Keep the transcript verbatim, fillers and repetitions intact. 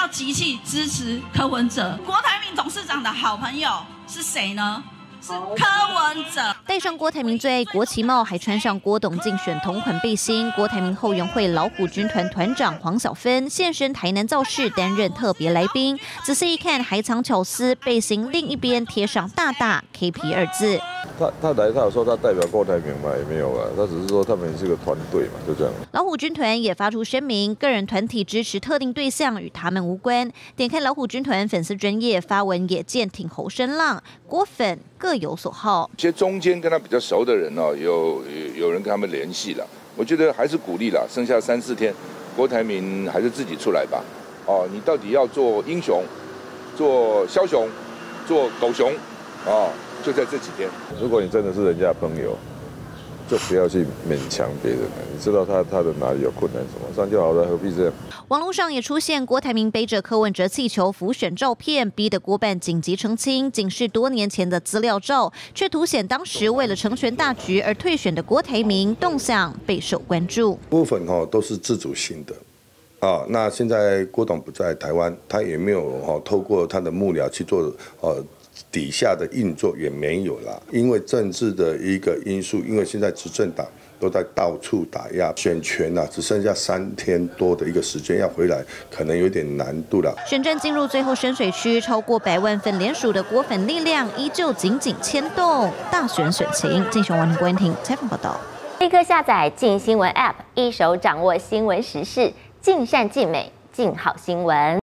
要集气支持柯文哲。郭台铭董事长的好朋友是谁呢？是柯文哲。 戴上郭台铭最爱国旗帽，还穿上郭董竞选同款背心。郭台铭后援会老虎军团团长黄小芬现身台南造势，担任特别来宾。仔细一看，还藏巧思，背心另一边贴上大大 K P 二字。 他他来，他有说他代表郭台铭嘛？也没有啊，他只是说他们是个团队嘛，就这样。 老虎军团也发出声明，个人团体支持特定对象与他们无关。点开老虎军团粉丝专页发文，也剑挺侯声浪，郭粉各有所好。 一些中间跟他比较熟的人哦，有有人跟他们联系了，我觉得还是鼓励了。剩下三四天，郭台铭还是自己出来吧。哦，你到底要做英雄，做枭雄，做狗熊，哦。就在这几天， 如果你真的是人家的朋友，就不要去勉强别人了。你知道他他的哪里有困难什么，这样就好了，何必这样？ 网络上也出现郭台铭背着柯文哲气球浮选照片，逼得郭办紧急澄清，仅是多年前的资料照，却凸显当时为了成全大局而退选的郭台铭动向备受关注。 部分哈都是自主性的。啊，那现在郭董不在台湾，他也没有哈透过他的幕僚去做呃。底下的运作也没有啦，因为政治的一个因素，因为现在执政党都在到处打压，选权啊只剩下三天多的一个时间要回来，可能有点难度了。 选战进入最后深水区，超过百万份联署的郭粉力量依旧紧紧牵动大选选情。竞选完庭郭彦廷采访报道。 立刻下载镜新闻 App， 一手掌握新闻时事，尽善尽美，尽好新闻。